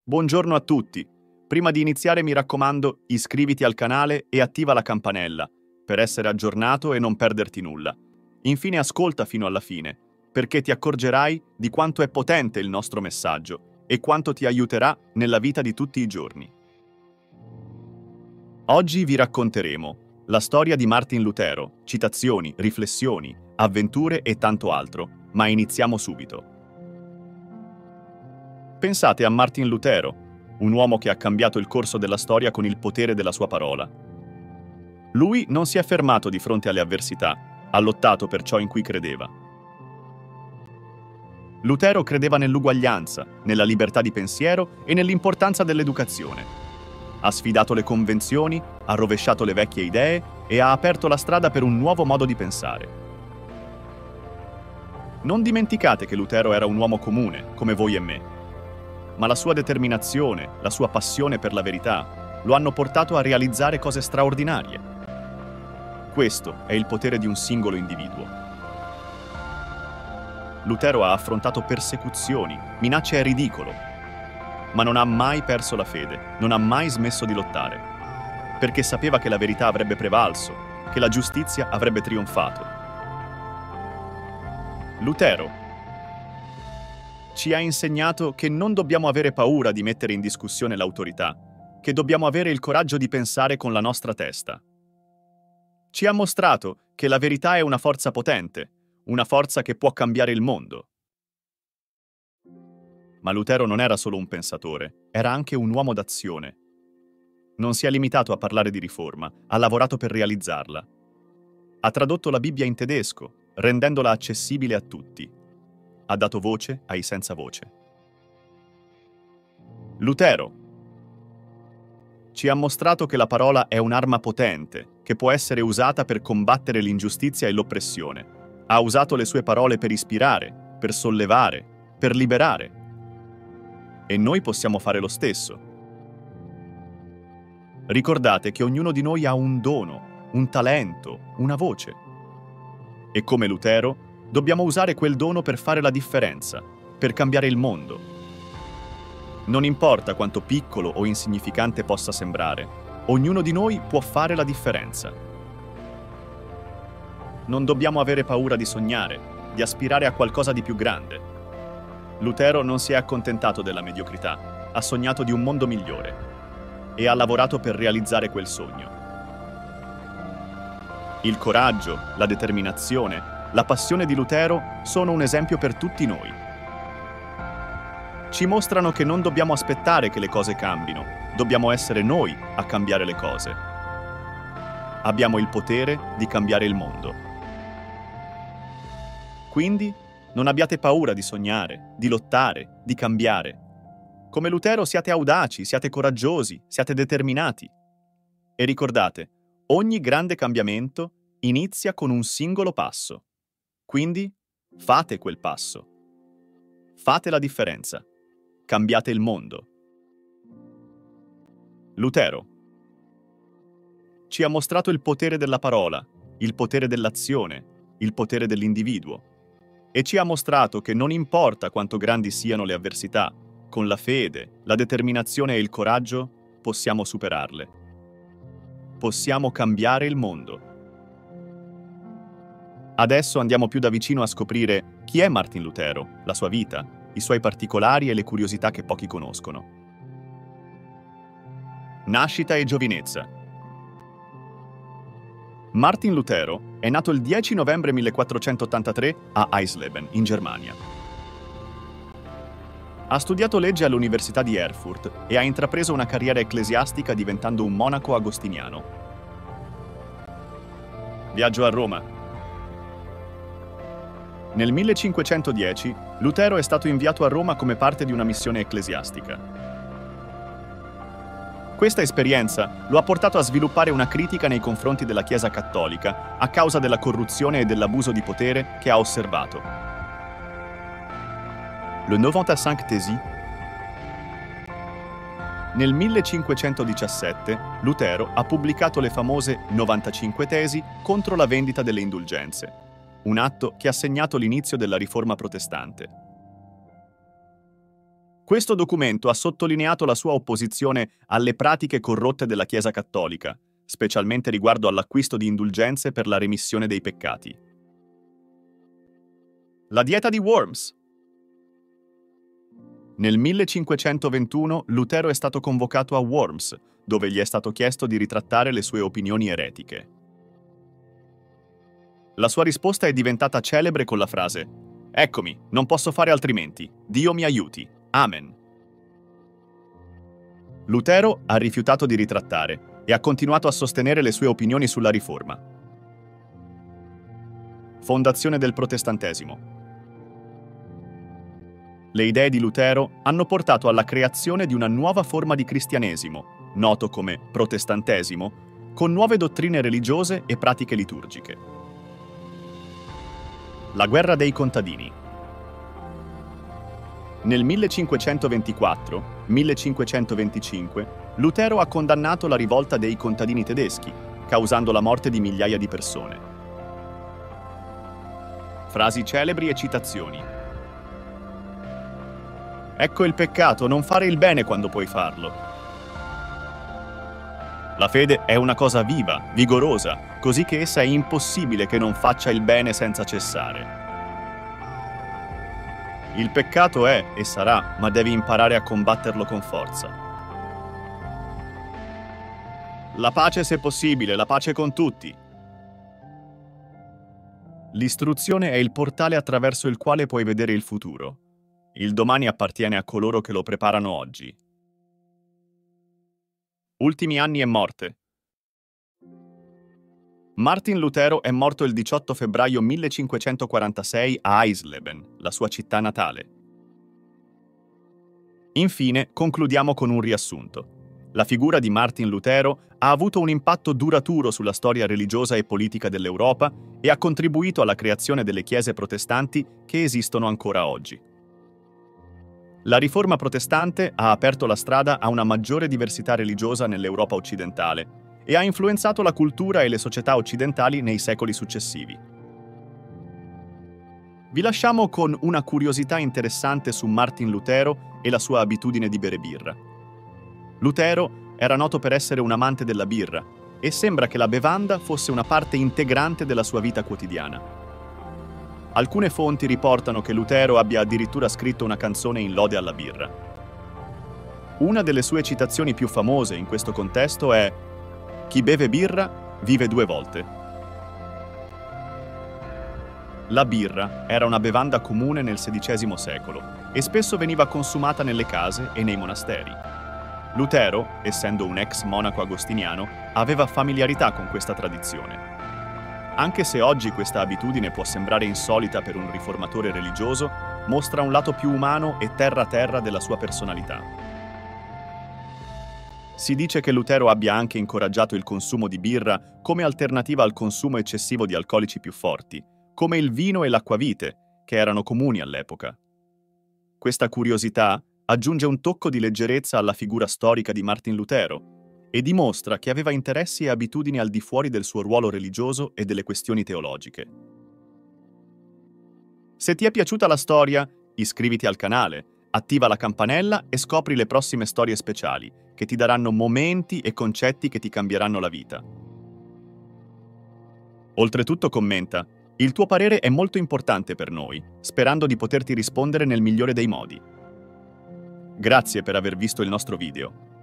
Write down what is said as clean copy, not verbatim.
Buongiorno a tutti. Prima di iniziare mi raccomando, iscriviti al canale e attiva la campanella per essere aggiornato e non perderti nulla. Infine ascolta fino alla fine, perché ti accorgerai di quanto è potente il nostro messaggio e quanto ti aiuterà nella vita di tutti i giorni. Oggi vi racconteremo la storia di Martin Lutero, citazioni, riflessioni, avventure e tanto altro, ma iniziamo subito. Pensate a Martin Lutero, un uomo che ha cambiato il corso della storia con il potere della sua parola. Lui non si è fermato di fronte alle avversità, ha lottato per ciò in cui credeva. Lutero credeva nell'uguaglianza, nella libertà di pensiero e nell'importanza dell'educazione. Ha sfidato le convenzioni, ha rovesciato le vecchie idee e ha aperto la strada per un nuovo modo di pensare. Non dimenticate che Lutero era un uomo comune, come voi e me. Ma la sua determinazione, la sua passione per la verità, lo hanno portato a realizzare cose straordinarie. Questo è il potere di un singolo individuo. Lutero ha affrontato persecuzioni, minacce e ridicolo, ma non ha mai perso la fede, non ha mai smesso di lottare, perché sapeva che la verità avrebbe prevalso, che la giustizia avrebbe trionfato. Lutero ci ha insegnato che non dobbiamo avere paura di mettere in discussione l'autorità, che dobbiamo avere il coraggio di pensare con la nostra testa. Ci ha mostrato che la verità è una forza potente, una forza che può cambiare il mondo. Ma Lutero non era solo un pensatore, era anche un uomo d'azione. Non si è limitato a parlare di riforma, ha lavorato per realizzarla. Ha tradotto la Bibbia in tedesco, rendendola accessibile a tutti. Ha dato voce ai senza voce. Lutero ci ha mostrato che la parola è un'arma potente, che può essere usata per combattere l'ingiustizia e l'oppressione. Ha usato le sue parole per ispirare, per sollevare, per liberare. E noi possiamo fare lo stesso. Ricordate che ognuno di noi ha un dono, un talento, una voce. E come Lutero, dobbiamo usare quel dono per fare la differenza, per cambiare il mondo. Non importa quanto piccolo o insignificante possa sembrare, ognuno di noi può fare la differenza. Non dobbiamo avere paura di sognare, di aspirare a qualcosa di più grande. Lutero non si è accontentato della mediocrità, ha sognato di un mondo migliore e ha lavorato per realizzare quel sogno. Il coraggio, la determinazione, la passione di Lutero sono un esempio per tutti noi. Ci mostrano che non dobbiamo aspettare che le cose cambino, dobbiamo essere noi a cambiare le cose. Abbiamo il potere di cambiare il mondo. Quindi non abbiate paura di sognare, di lottare, di cambiare. Come Lutero siate audaci, siate coraggiosi, siate determinati. E ricordate, ogni grande cambiamento inizia con un singolo passo. Quindi fate quel passo. Fate la differenza. Cambiate il mondo. Lutero ci ha mostrato il potere della parola, il potere dell'azione, il potere dell'individuo. E ci ha mostrato che non importa quanto grandi siano le avversità, con la fede, la determinazione e il coraggio possiamo superarle. Possiamo cambiare il mondo. Adesso andiamo più da vicino a scoprire chi è Martin Lutero, la sua vita, i suoi particolari e le curiosità che pochi conoscono. Nascita e giovinezza. Martin Lutero è nato il 10 novembre 1483 a Eisleben, in Germania. Ha studiato legge all'Università di Erfurt e ha intrapreso una carriera ecclesiastica diventando un monaco agostiniano. Viaggio a Roma. Nel 1510 Lutero è stato inviato a Roma come parte di una missione ecclesiastica. Questa esperienza lo ha portato a sviluppare una critica nei confronti della Chiesa cattolica a causa della corruzione e dell'abuso di potere che ha osservato. Le 95 Thèses. Nel 1517 Lutero ha pubblicato le famose 95 Tesi contro la vendita delle indulgenze, un atto che ha segnato l'inizio della Riforma protestante. Questo documento ha sottolineato la sua opposizione alle pratiche corrotte della Chiesa cattolica, specialmente riguardo all'acquisto di indulgenze per la remissione dei peccati. La dieta di Worms. Nel 1521 Lutero è stato convocato a Worms, dove gli è stato chiesto di ritrattare le sue opinioni eretiche. La sua risposta è diventata celebre con la frase: «Eccomi, non posso fare altrimenti. Dio mi aiuti. Amen». Lutero ha rifiutato di ritrattare e ha continuato a sostenere le sue opinioni sulla Riforma. Fondazione del Protestantesimo. Le idee di Lutero hanno portato alla creazione di una nuova forma di cristianesimo, noto come protestantesimo, con nuove dottrine religiose e pratiche liturgiche. La guerra dei contadini. Nel 1524-1525 Lutero ha condannato la rivolta dei contadini tedeschi, causando la morte di migliaia di persone. Frasi celebri e citazioni. Ecco il peccato, non fare il bene quando puoi farlo. La fede è una cosa viva, vigorosa, così che essa è impossibile che non faccia il bene senza cessare. Il peccato è e sarà, ma devi imparare a combatterlo con forza. La pace se possibile, la pace con tutti. L'istruzione è il portale attraverso il quale puoi vedere il futuro. Il domani appartiene a coloro che lo preparano oggi. Ultimi anni e morte. Martin Lutero è morto il 18 febbraio 1546 a Eisleben, la sua città natale. Infine, concludiamo con un riassunto. La figura di Martin Lutero ha avuto un impatto duraturo sulla storia religiosa e politica dell'Europa e ha contribuito alla creazione delle chiese protestanti che esistono ancora oggi. La Riforma protestante ha aperto la strada a una maggiore diversità religiosa nell'Europa occidentale e ha influenzato la cultura e le società occidentali nei secoli successivi. Vi lasciamo con una curiosità interessante su Martin Lutero e la sua abitudine di bere birra. Lutero era noto per essere un amante della birra e sembra che la bevanda fosse una parte integrante della sua vita quotidiana. Alcune fonti riportano che Lutero abbia addirittura scritto una canzone in lode alla birra. Una delle sue citazioni più famose in questo contesto è: «Chi beve birra vive due volte». La birra era una bevanda comune nel XVI secolo e spesso veniva consumata nelle case e nei monasteri. Lutero, essendo un ex monaco agostiniano, aveva familiarità con questa tradizione. Anche se oggi questa abitudine può sembrare insolita per un riformatore religioso, mostra un lato più umano e terra-terra della sua personalità. Si dice che Lutero abbia anche incoraggiato il consumo di birra come alternativa al consumo eccessivo di alcolici più forti, come il vino e l'acquavite, che erano comuni all'epoca. Questa curiosità aggiunge un tocco di leggerezza alla figura storica di Martin Lutero e dimostra che aveva interessi e abitudini al di fuori del suo ruolo religioso e delle questioni teologiche. Se ti è piaciuta la storia, iscriviti al canale, attiva la campanella e scopri le prossime storie speciali, che ti daranno momenti e concetti che ti cambieranno la vita. Oltretutto commenta: il tuo parere è molto importante per noi, sperando di poterti rispondere nel migliore dei modi. Grazie per aver visto il nostro video.